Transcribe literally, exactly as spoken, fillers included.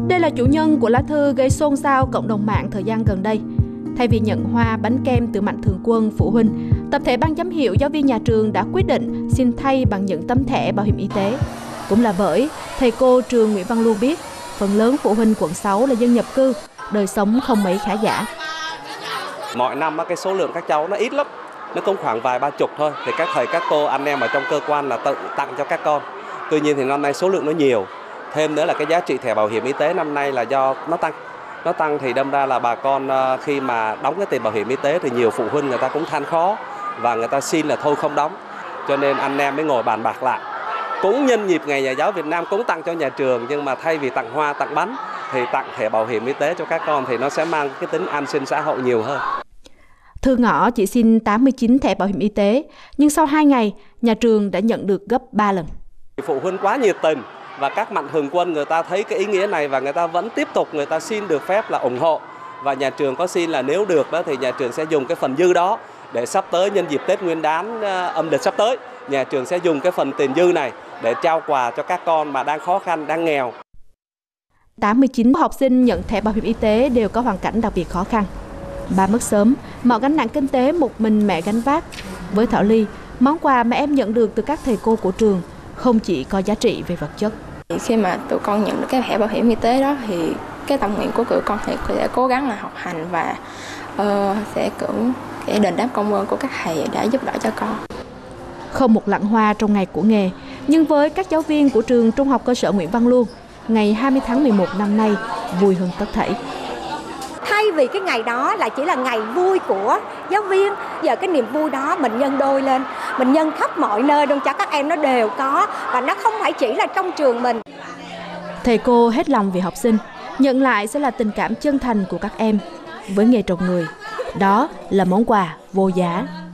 Đây là chủ nhân của lá thư gây xôn xao cộng đồng mạng thời gian gần đây. Thay vì nhận hoa, bánh kem từ Mạnh Thường Quân, phụ huynh, tập thể ban giám hiệu giáo viên nhà trường đã quyết định xin thay bằng những tấm thẻ bảo hiểm y tế. Cũng là bởi thầy cô trường Nguyễn Văn Luôn biết, phần lớn phụ huynh quận sáu là dân nhập cư, đời sống không mấy khá giả. Mọi năm cái số lượng các cháu nó ít lắm, nó cũng khoảng vài ba chục thôi. Thì các thầy, các cô, anh em ở trong cơ quan là tự tặng cho các con. Tuy nhiên thì năm nay số lượng nó nhiều. Thêm nữa là cái giá trị thẻ bảo hiểm y tế năm nay là do nó tăng. Nó tăng thì đâm ra là bà con khi mà đóng cái tiền bảo hiểm y tế thì nhiều phụ huynh người ta cũng than khó và người ta xin là thôi không đóng. Cho nên anh em mới ngồi bàn bạc lại. Cũng nhân dịp Ngày Nhà giáo Việt Nam cũng tặng cho nhà trường, nhưng mà thay vì tặng hoa, tặng bánh thì tặng thẻ bảo hiểm y tế cho các con thì nó sẽ mang cái tính an sinh xã hội nhiều hơn. Thư ngõ chỉ xin tám mươi chín thẻ bảo hiểm y tế, nhưng sau hai ngày, nhà trường đã nhận được gấp ba lần. Phụ huynh quá nhiệt tình và các mạnh thường quân người ta thấy cái ý nghĩa này và người ta vẫn tiếp tục người ta xin được phép là ủng hộ. Và nhà trường có xin là nếu được đó thì nhà trường sẽ dùng cái phần dư đó để sắp tới nhân dịp Tết Nguyên đán âm lịch sắp tới, nhà trường sẽ dùng cái phần tiền dư này để trao quà cho các con mà đang khó khăn, đang nghèo. tám mươi chín học sinh nhận thẻ bảo hiểm y tế đều có hoàn cảnh đặc biệt khó khăn. Ba mất sớm, mọi gánh nặng kinh tế một mình mẹ gánh vác. Với Thảo Ly, món quà mà em nhận được từ các thầy cô của trường không chỉ có giá trị về vật chất. Khi mà tụi con nhận được cái thẻ bảo hiểm y tế đó thì cái tâm nguyện của tụi con thì sẽ cố gắng là học hành và uh, sẽ cũng sẽ đền đáp công ơn của các thầy đã giúp đỡ cho con. Không một lẵng hoa trong ngày của nghề, nhưng với các giáo viên của trường Trung học cơ sở Nguyễn Văn Luôn, ngày hai mươi tháng mười một năm nay vui hơn tất thảy. Thay vì cái ngày đó là chỉ là ngày vui của giáo viên, giờ cái niềm vui đó mình nhân đôi lên, mình nhân khắp mọi nơi luôn cho các em nó đều có và nó không phải chỉ là trong trường mình. Thầy cô hết lòng vì học sinh, nhận lại sẽ là tình cảm chân thành của các em với nghề trồng người. Đó là món quà vô giá.